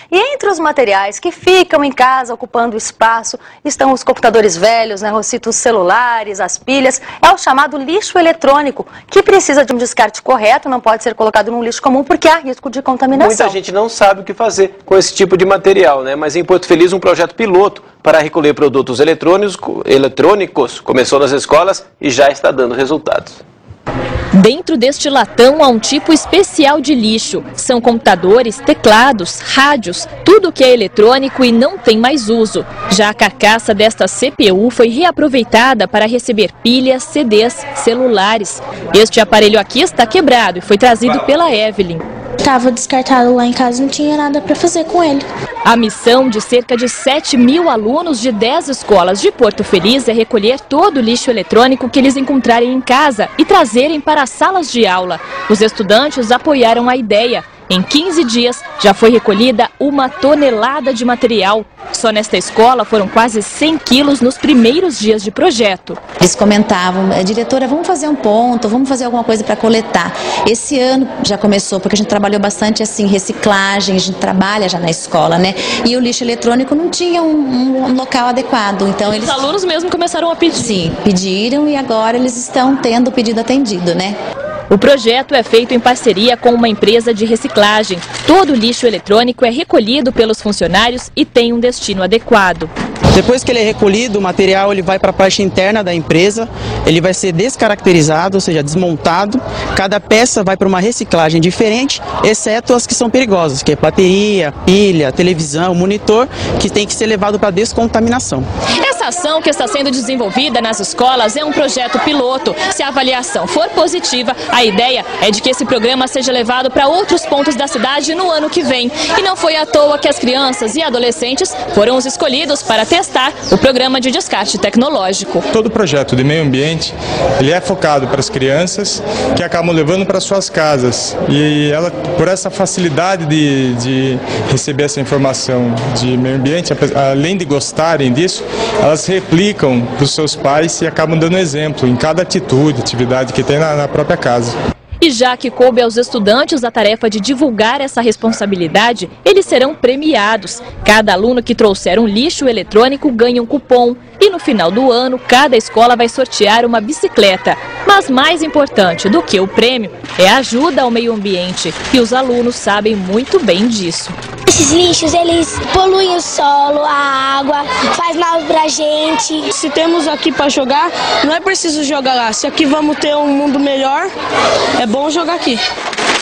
E entre os materiais que ficam em casa ocupando espaço estão os computadores velhos, né, Rosito, os celulares, as pilhas. É o chamado lixo eletrônico, que precisa de um descarte correto, não pode ser colocado num lixo comum porque há risco de contaminação. Muita gente não sabe o que fazer com esse tipo de material, né? Mas em Porto Feliz, um projeto piloto para recolher produtos eletrônicos começou nas escolas e já está dando resultados. Dentro deste latão há um tipo especial de lixo. São computadores, teclados, rádios, tudo que é eletrônico e não tem mais uso. Já a carcaça desta CPU foi reaproveitada para receber pilhas, CDs, celulares. Este aparelho aqui está quebrado e foi trazido pela Evelyn. Estava descartado lá em casa, não tinha nada para fazer com ele. A missão de cerca de 7.000 alunos de 10 escolas de Porto Feliz é recolher todo o lixo eletrônico que eles encontrarem em casa e trazerem para as salas de aula. Os estudantes apoiaram a ideia. Em 15 dias, já foi recolhida 1 tonelada de material. Só nesta escola foram quase 100 quilos nos primeiros dias de projeto. Eles comentavam, diretora, vamos fazer um ponto, vamos fazer alguma coisa para coletar. Esse ano já começou, porque a gente trabalhou bastante assim, reciclagem, a gente trabalha já na escola, né? E o lixo eletrônico não tinha um local adequado. Então Os alunos mesmo começaram a pedir. Sim, pediram e agora eles estão tendo o pedido atendido, né? O projeto é feito em parceria com uma empresa de reciclagem. Todo o lixo eletrônico é recolhido pelos funcionários e tem um destino adequado. Depois que ele é recolhido, o material ele vai para a parte interna da empresa, ele vai ser descaracterizado, ou seja, desmontado. Cada peça vai para uma reciclagem diferente, exceto as que são perigosas, que é bateria, pilha, televisão, monitor, que tem que ser levado para descontaminação. Essa ação que está sendo desenvolvida nas escolas é um projeto piloto. Se a avaliação for positiva, a ideia é de que esse programa seja levado para outros pontos da cidade no ano que vem. E não foi à toa que as crianças e adolescentes foram os escolhidos para testar o programa de descarte tecnológico. Todo projeto de meio ambiente, ele é focado para as crianças que acabam levando para suas casas. E ela, por essa facilidade de receber essa informação de meio ambiente, além de gostarem disso, elas replicam para os seus pais e acabam dando exemplo em cada atividade que tem na própria casa. E já que coube aos estudantes a tarefa de divulgar essa responsabilidade, eles serão premiados. Cada aluno que trouxer um lixo eletrônico ganha um cupom. E no final do ano, cada escola vai sortear uma bicicleta. Mas mais importante do que o prêmio é a ajuda ao meio ambiente. E os alunos sabem muito bem disso. Esses lixos, eles poluem o solo, a água, faz mal pra gente. Se temos aqui para jogar, não é preciso jogar lá. Se aqui vamos ter um mundo melhor, é bom jogar aqui.